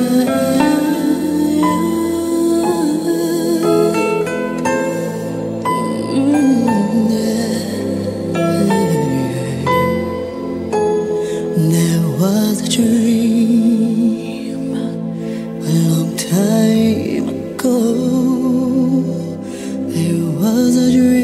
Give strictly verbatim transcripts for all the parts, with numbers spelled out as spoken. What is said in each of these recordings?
There was a dream a long time ago. There was a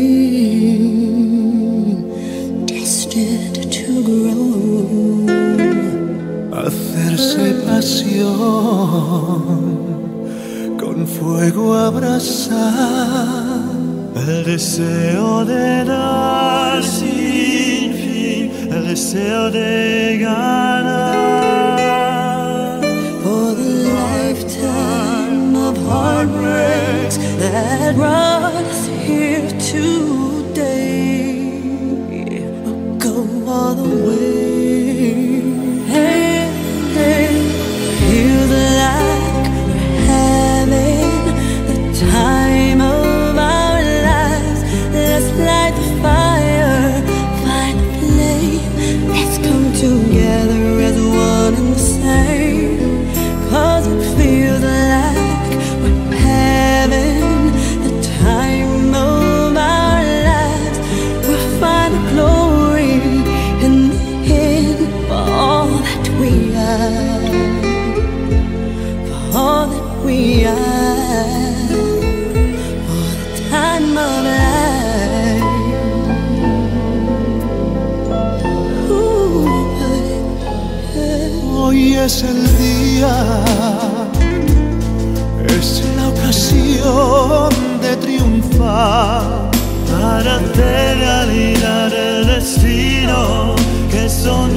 dream destined to grow. Hacerse pasión, con fuego abrazar, el deseo de dar sin fin, el deseo de ganar. For the lifetime of heartbreaks that brought us here today, we'll go all the way. Hey, hey, feels like we're having the time of our lives. Let's light the fire, find the flame. Let's come together as one and the same. 'Cause it feels like we're having the time of our lives. We'll find the glory in the end for all that we are, for all that we are, for the time of life. Ooh, yeah. hoy es el día, es la ocasión de triunfar, Para hacer realidad el destino que soñamos.